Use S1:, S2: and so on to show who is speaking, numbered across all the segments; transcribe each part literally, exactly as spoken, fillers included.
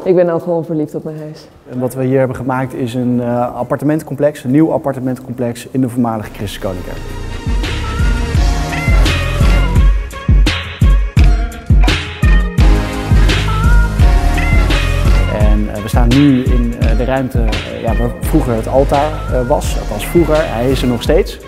S1: Ik ben ook gewoon verliefd op mijn huis.
S2: En wat we hier hebben gemaakt is een uh, appartementencomplex, een nieuw appartementencomplex in de voormalige Christus Koninkerk. En uh, we staan nu in uh, de ruimte uh, ja, waar vroeger het altaar uh, was, althans vroeger, hij is er nog steeds.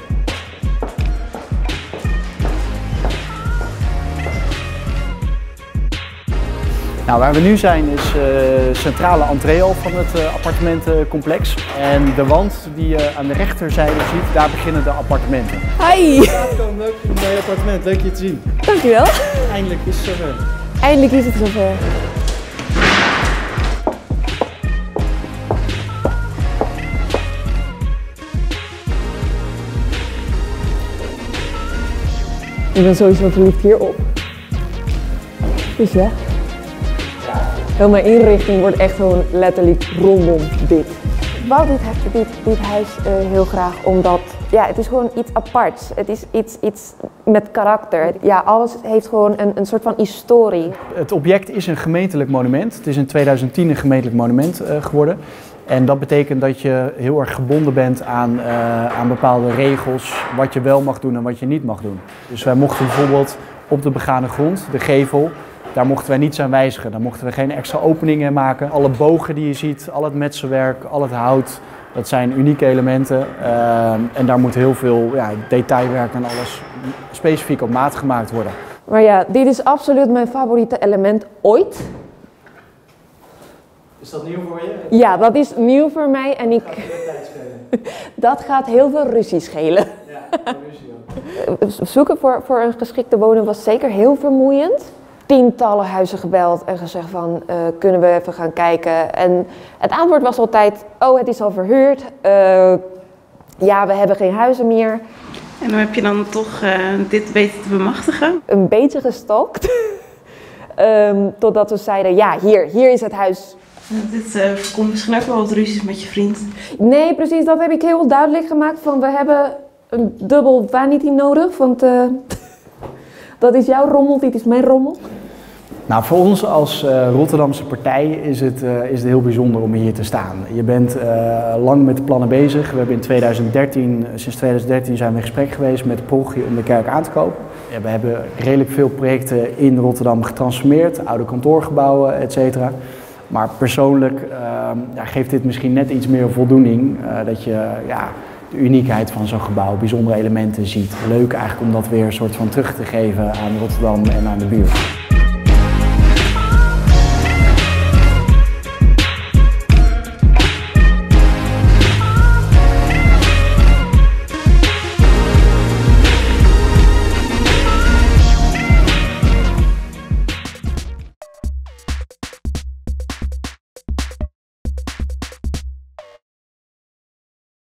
S2: Nou, waar we nu zijn is de uh, centrale entree al van het uh, appartementencomplex. En de wand die je aan de rechterzijde ziet, daar beginnen de appartementen.
S1: Hi!
S2: Welkom, welkom bij je appartement, leuk je te zien.
S1: Dankjewel.
S2: Eindelijk is het zover.
S1: Eindelijk is het zover. Ik ben sowieso verliefd hierop. Dus ja. Heel mijn inrichting wordt echt gewoon letterlijk rondom dit. Ik wou dit, dit, dit huis uh, heel graag omdat ja, het is gewoon iets aparts. Het is iets, iets met karakter. Ja, alles heeft gewoon een, een soort van historie.
S2: Het object is een gemeentelijk monument. Het is in tweeduizend tien een gemeentelijk monument uh, geworden. En dat betekent dat je heel erg gebonden bent aan, uh, aan bepaalde regels, wat je wel mag doen en wat je niet mag doen. Dus wij mochten bijvoorbeeld op de begane grond, de gevel, daar mochten wij niets aan wijzigen. Daar mochten we geen extra openingen maken. Alle bogen die je ziet, al het metselwerk, al het hout, dat zijn unieke elementen. Uh, en daar moet heel veel ja, detailwerk en alles specifiek op maat gemaakt worden.
S1: Maar ja, dit is absoluut mijn favoriete element ooit.
S2: Is dat nieuw voor je?
S1: Ja, dat is nieuw voor mij en ik...
S2: Dat gaat veel tijd schelen.
S1: Dat gaat heel veel ruzie schelen.
S2: Ja, ruzie ook.
S1: Zoeken voor, voor een geschikte woning was zeker heel vermoeiend. Tientallen huizen gebeld en gezegd van, uh, kunnen we even gaan kijken? En het antwoord was altijd, oh, het is al verhuurd. Uh, ja, we hebben geen huizen meer.
S3: En hoe heb je dan toch uh, dit weten te bemachtigen?
S1: Een beetje gestalkt. um, totdat we zeiden, ja, hier, hier is het huis.
S3: Dit uh, komt misschien ook wel wat ruzies met je vriend.
S1: Nee, precies, dat heb ik heel duidelijk gemaakt. Van, we hebben een dubbel vanity nodig, want uh, dat is jouw rommel, dit is mijn rommel.
S2: Nou, voor ons als uh, Rotterdamse partij is het, uh, is het heel bijzonder om hier te staan. Je bent uh, lang met de plannen bezig. We hebben in tweeduizend dertien, sinds tweeduizend dertien zijn we in gesprek geweest met Prochie om de kerk aan te kopen. Ja, we hebben redelijk veel projecten in Rotterdam getransformeerd, oude kantoorgebouwen, et cetera. Maar persoonlijk uh, ja, geeft dit misschien net iets meer voldoening, uh, dat je ja, de uniekheid van zo'n gebouw, bijzondere elementen ziet. Leuk eigenlijk om dat weer een soort van terug te geven aan Rotterdam en aan de buurt.